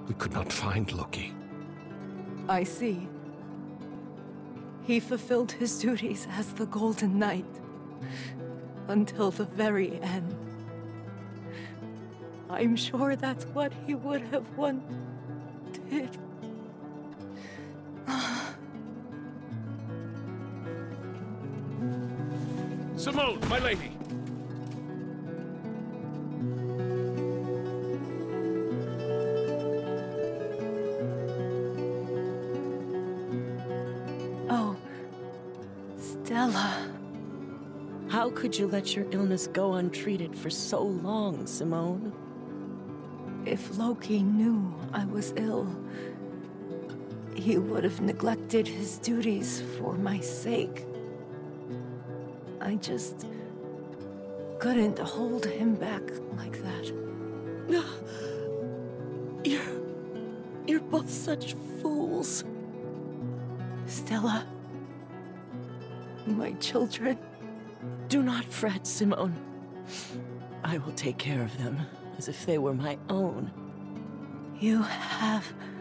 We could not find Loki. I see. He fulfilled his duties as the Golden Knight until the very end. I'm sure that's what he would have wanted. Simone, my lady! Oh, Stella. How could you let your illness go untreated for so long, Simone? If Loki knew I was ill, he would have neglected his duties for my sake. I just couldn't hold him back like that. You're both such fools. Stella, my children. Do not fret, Simone. I will take care of them as if they were my own. You have